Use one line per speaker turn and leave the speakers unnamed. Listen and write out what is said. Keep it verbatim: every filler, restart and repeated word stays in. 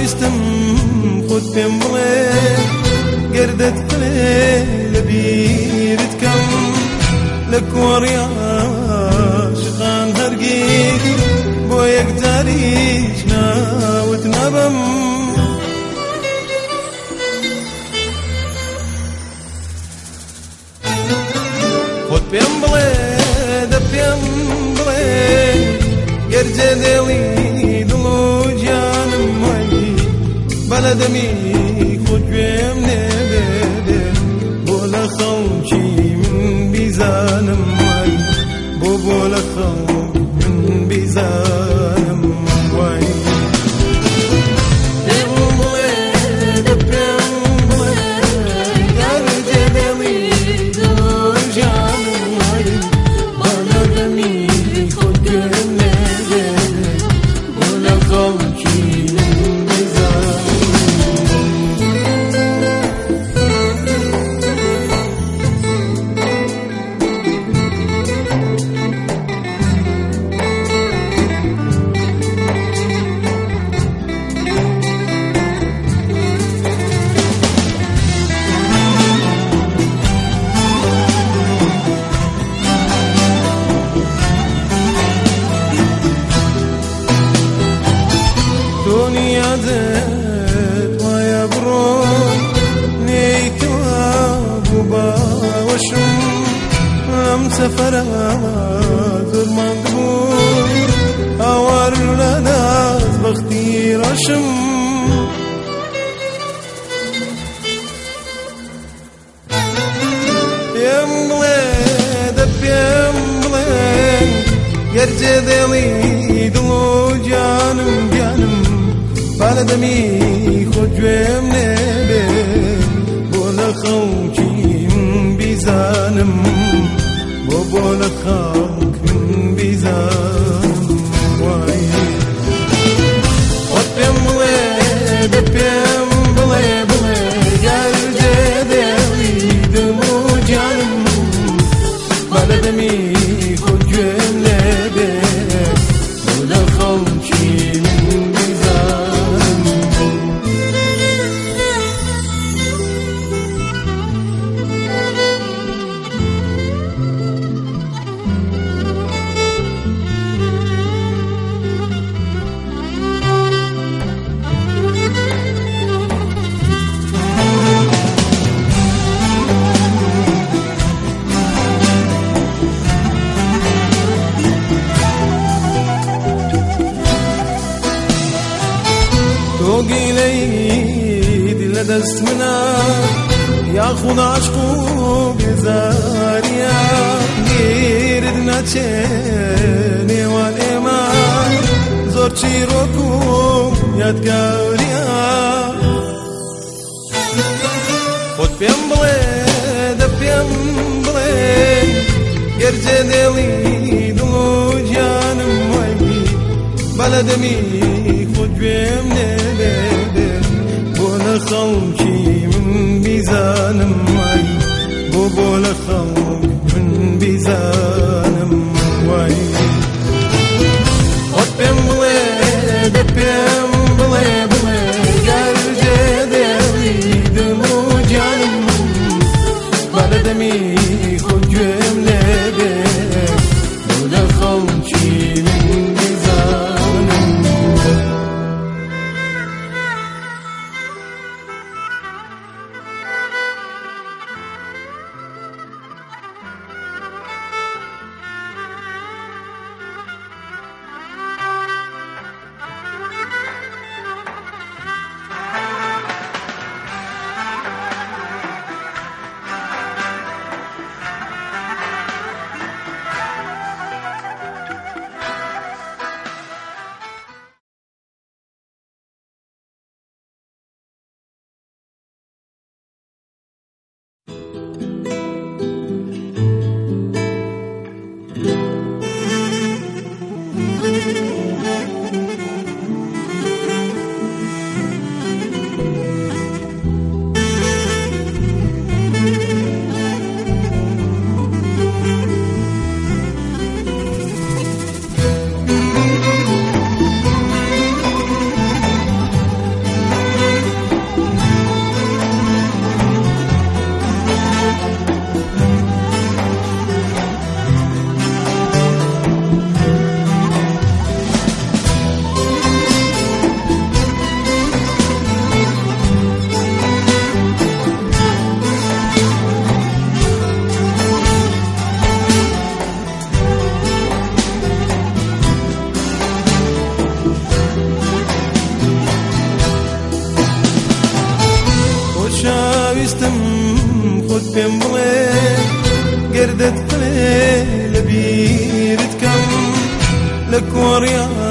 ویستم خود پێم بڵێ گەردت بڵێ لە بیرت کەم لە کۆڕی عاشقان هەرگیز بۆ یەکجاریش ناوت نەبەم خۆت پێم بڵێ دە پێم بڵێ گەرجێ دێڵی دڵ و گیانم وای بەلەدەمی خۆت گوێم نێبێ بۆ لە خەڵکی من بیزانم وای بۆ بۆ لە خەڵکی من بیزانم وای دنیادت وایە بڕۆی نەیتەوە بوو باوەشم لەم سەفەرە زۆر ماند بووی هاوار لە نازبەختی ڕەشم پێم بڵێ دە پێم بڵێ گەرجێ دێڵی دڵ و گیانم گیانم بەلەدەمی خۆت گوێم نێبێ بۆ لە خەڵکی من بیزانم بۆ بۆ لە خەڵک من بیزانم وای خۆت پێم بڵێ دە پێم بڵێ بڵێ گەرجێ دێڵی دڵ و گیانم بەلەدەمی خۆت گوێم نێبێ بۆ لە خەڵکی من گیلەی لە دەست منە یاخود عاشق و بێزاریە گیرت ناچێ نێوان ئێمە زۆر چیرۆک و یادگاریە خۆت پێم بڵێ دە پێم بڵێ گەرجێ دێڵی دڵ و گیانم وای بەلەدەمی خۆت گوێم نێبێ بۆ لە خەڵکی من بیزانم وای بۆ بۆ لە خەڵک من بیزانم وای خۆت پێم بڵێ دە پێم بڵێ بڵێ گەرجێ دێڵی دڵ و گیانم بەلەدەمی خۆت گوێم نێبێ بۆ لە خەڵکی من بیزانم خود بهم بڵێ گەردت بڵێ لە بیرت کەم لە کۆڕیان